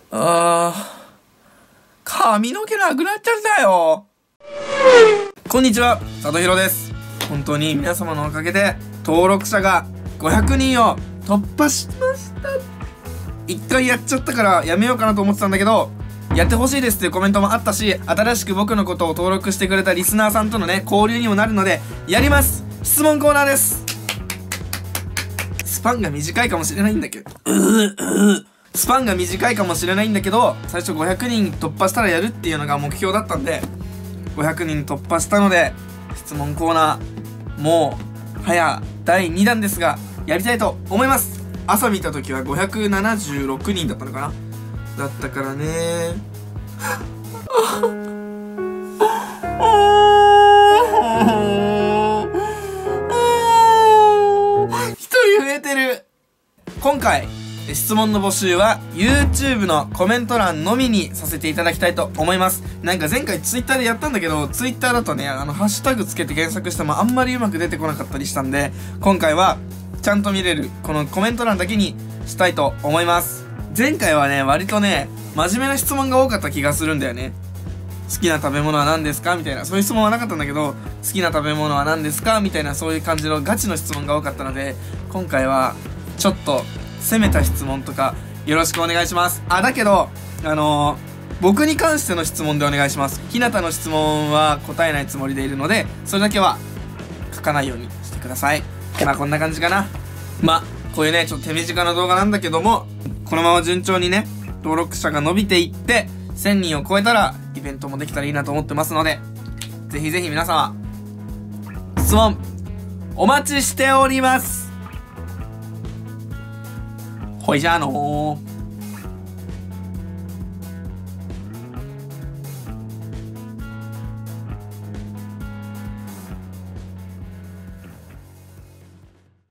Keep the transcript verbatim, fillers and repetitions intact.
あー、髪の毛なくなっちゃったよ。こんにちは、さとひろです。本当に皆様のおかげで登録者がごひゃくにんを突破しました。一回やっちゃったからやめようかなと思ってたんだけど、やってほしいですっていうコメントもあったし、新しく僕のことを登録してくれたリスナーさんとのね、交流にもなるので、やります。質問コーナーです。スパンが短いかもしれないんだけど、スパンが短いかもしれないんだけど、最初ごひゃくにん突破したらやるっていうのが目標だったんで、ごひゃくにん突破したので、質問コーナー、もう、早だいにだんですが、やりたいと思います。朝見た時はごひゃくななじゅうろくにんだったのかな。だったからね。一人増えてる。今回質問の募集は YouTube のコメント欄のみにさせていただきたいと思います。なんか前回 Twitter でやったんだけど、Twitter だとね、あのハッシュタグつけて検索してもあんまりうまく出てこなかったりしたんで、今回はちゃんと見れるこのコメント欄だけにしたいと思います。前回はね、割とね、真面目な質問が多かった気がするんだよね。好きな食べ物は何ですかみたいな、そういう質問はなかったんだけど、好きな食べ物は何ですかみたいな、そういう感じのガチの質問が多かったので、今回はちょっと攻めた質問とかよろしくお願いします。あ、だけどあのー、僕に関しての質問でお願いします。ひなたの質問は答えないつもりでいるので、それだけは書かないようにしてください。まあこんな感じかな。まあこういうね、ちょっと手短な動画なんだけども、このまま順調にね、登録者が伸びていってせんにんを超えたらイベントもできたらいいなと思ってますので、ぜひぜひ皆様質問お待ちしております。ほいじゃあのー